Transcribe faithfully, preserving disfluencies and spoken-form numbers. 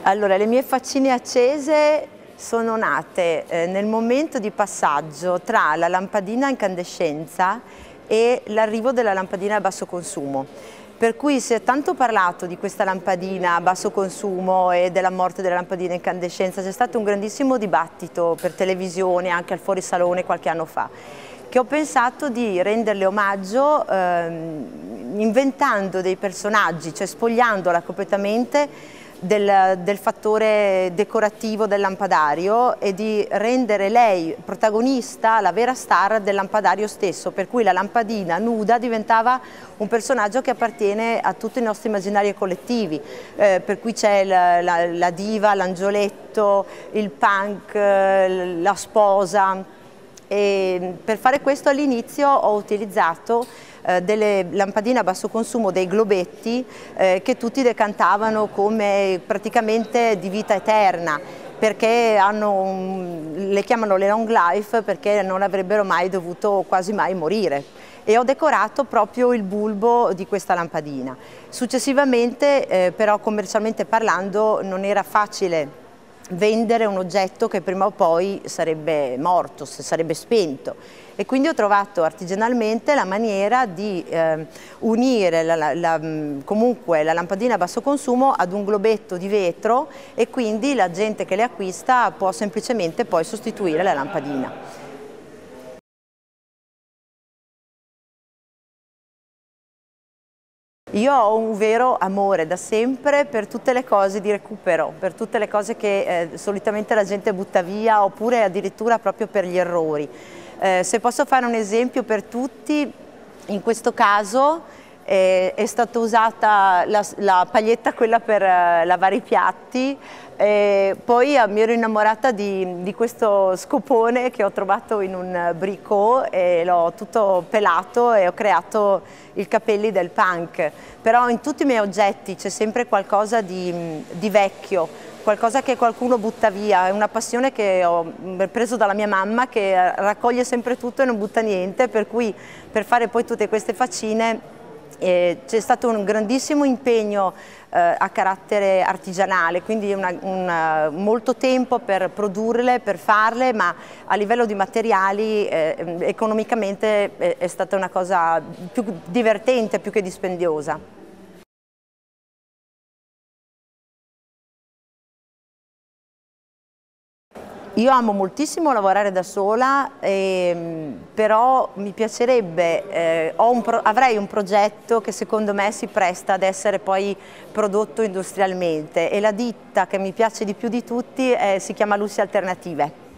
Allora, le mie faccine accese sono nate eh, nel momento di passaggio tra la lampadina a incandescenza e l'arrivo della lampadina a basso consumo. Per cui si è tanto parlato di questa lampadina a basso consumo e della morte della lampadina a incandescenza, c'è stato un grandissimo dibattito per televisione, anche al fuorisalone qualche anno fa, che ho pensato di renderle omaggio ehm, inventando dei personaggi, cioè spogliandola completamente Del, del fattore decorativo del lampadario e di rendere lei protagonista, la vera star del lampadario stesso, per cui la lampadina nuda diventava un personaggio che appartiene a tutti i nostri immaginari collettivi, eh, per cui c'è la, la, la diva, l'angioletto, il punk, la sposa. E per fare questo all'inizio ho utilizzato eh, delle lampadine a basso consumo, dei globetti eh, che tutti decantavano come praticamente di vita eterna, perché hanno un, le chiamano le long life perché non avrebbero mai dovuto quasi mai morire, e ho decorato proprio il bulbo di questa lampadina. Successivamente eh, però commercialmente parlando non era facile vendere un oggetto che prima o poi sarebbe morto, sarebbe spento, e quindi ho trovato artigianalmente la maniera di eh, unire la, la, la, comunque la lampadina a basso consumo ad un globetto di vetro, e quindi la gente che le acquista può semplicemente poi sostituire la lampadina. Io ho un vero amore da sempre per tutte le cose di recupero, per tutte le cose che eh, solitamente la gente butta via, oppure addirittura proprio per gli errori. Eh, se posso fare un esempio per tutti, in questo caso eh, è stata usata la, la paglietta, quella per eh, lavare i piatti. E poi eh, mi ero innamorata di, di questo scopone che ho trovato in un brico e l'ho tutto pelato e ho creato i capelli del punk. Però in tutti i miei oggetti c'è sempre qualcosa di, di vecchio, qualcosa che qualcuno butta via. È una passione che ho preso dalla mia mamma, che raccoglie sempre tutto e non butta niente, per cui per fare poi tutte queste faccine Eh, c'è stato un grandissimo impegno eh, a carattere artigianale, quindi una, una, molto tempo per produrle, per farle, ma a livello di materiali eh, economicamente è, è stata una cosa più divertente, più che dispendiosa. Io amo moltissimo lavorare da sola, eh, però mi piacerebbe, eh, ho un pro, avrei un progetto che secondo me si presta ad essere poi prodotto industrialmente, e la ditta che mi piace di più di tutti eh, si chiama Lucy Alternative.